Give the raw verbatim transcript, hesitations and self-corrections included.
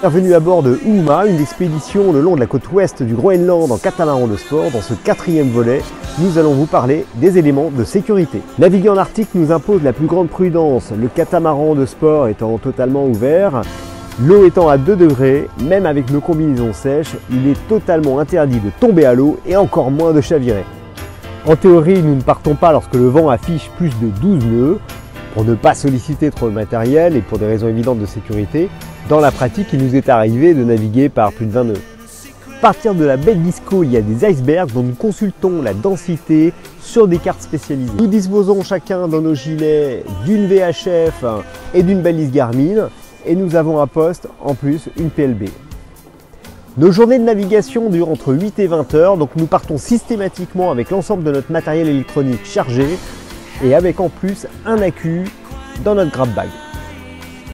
Bienvenue à bord de Houma, une expédition le long de la côte ouest du Groenland en catamaran de sport. Dans ce quatrième volet, nous allons vous parler des éléments de sécurité. Naviguer en Arctique nous impose la plus grande prudence, le catamaran de sport étant totalement ouvert. L'eau étant à deux degrés, même avec nos combinaisons sèches, il est totalement interdit de tomber à l'eau et encore moins de chavirer. En théorie, nous ne partons pas lorsque le vent affiche plus de douze nœuds, pour ne pas solliciter trop de matériel et pour des raisons évidentes de sécurité. Dans la pratique, il nous est arrivé de naviguer par plus de vingt nœuds. À partir de la baie d'Isco, il y a des icebergs dont nous consultons la densité sur des cartes spécialisées. Nous disposons chacun dans nos gilets d'une V H F et d'une balise Garmin et nous avons à poste en plus une P L B. Nos journées de navigation durent entre huit et vingt heures, donc nous partons systématiquement avec l'ensemble de notre matériel électronique chargé et avec en plus un accu dans notre grab bag.